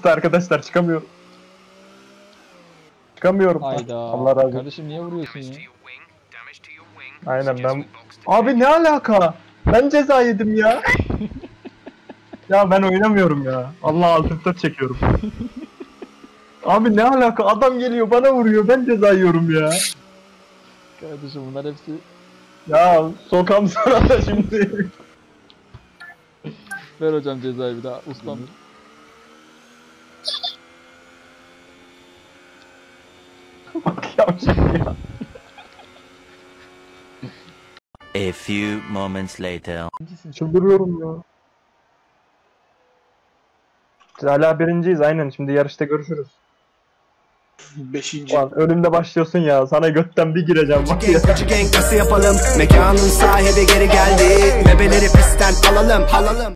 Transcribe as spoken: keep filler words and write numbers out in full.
düştü arkadaşlar, çıkamıyorum. Çıkamıyorum. Hayda. Allah razı olsun. Kardeşim niye vuruyorsun ya? Aynen ben. Abi ne alaka? Ben ceza yedim ya. Ya ben oynamıyorum ya. Allah altı çekiyorum. Abi ne alaka? Adam geliyor bana vuruyor. Ben ceza yiyorum ya. Kardeşim bunlar hepsi... Ya sokam sana da şimdi. Ver hocam cezayı bir daha ustam. Bak ya şimdi ya. A few moments later. Çıldırıyorum ya. Hala birinciyiz aynen, şimdi yarışta görüşürüz. Beşinci. Ulan önümde başlıyorsun ya, sana götten bir gireceğim bak ya. Gang, gang, nasıl yapalım? Mekanın sahibi geri geldi. Bebeleri pistten alalım, alalım.